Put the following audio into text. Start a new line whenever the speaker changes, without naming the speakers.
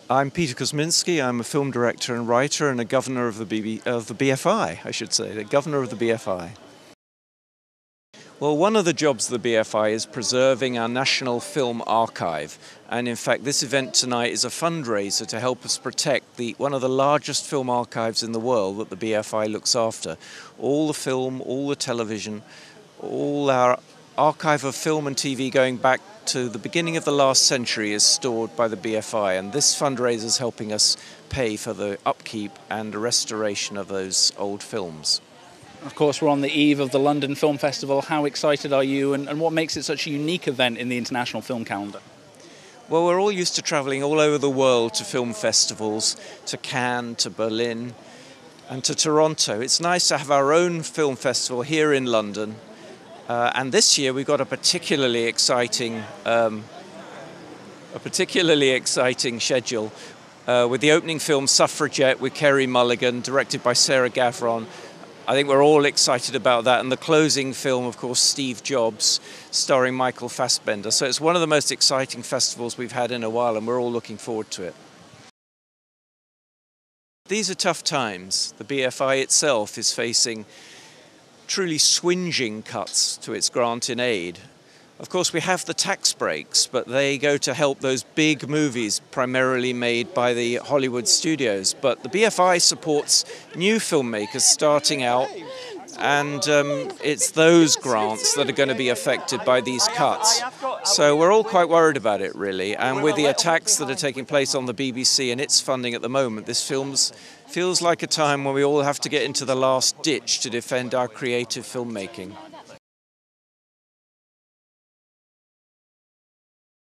I'm Peter Kosminsky. I'm a film director and writer and a governor of the BFI, I should say, the governor of the BFI. Well, one of the jobs of the BFI is preserving our National Film Archive. And in fact, this event tonight is a fundraiser to help us protect one of the largest film archives in the world that the BFI looks after. All the film, all the television, all our archive of film and TV going back to the beginning of the last century is stored by the BFI, and this fundraiser is helping us pay for the upkeep and the restoration of those old films.
Of course, we're on the eve of the London Film Festival. How excited are you, and what makes it such a unique event in the international film calendar?
Well, we're all used to travelling all over the world to film festivals, to Cannes, to Berlin, and to Toronto. It's nice to have our own film festival here in London. And this year we've got a particularly exciting schedule with the opening film Suffragette with Kerry Mulligan, directed by Sarah Gavron. I think we're all excited about that. And the closing film, of course, Steve Jobs, starring Michael Fassbender. So it's one of the most exciting festivals we've had in a while, and we're all looking forward to it. These are tough times. The BFI itself is facing truly swinging cuts to its grant in aid. Of course, we have the tax breaks, but they go to help those big movies primarily made by the Hollywood studios. But the BFI supports new filmmakers starting out, and it's those grants that are going to be affected by these cuts. So we're all quite worried about it, really. And with the attacks that are taking place on the BBC and its funding at the moment, this feels like a time when we all have to get into the last ditch to defend our creative filmmaking.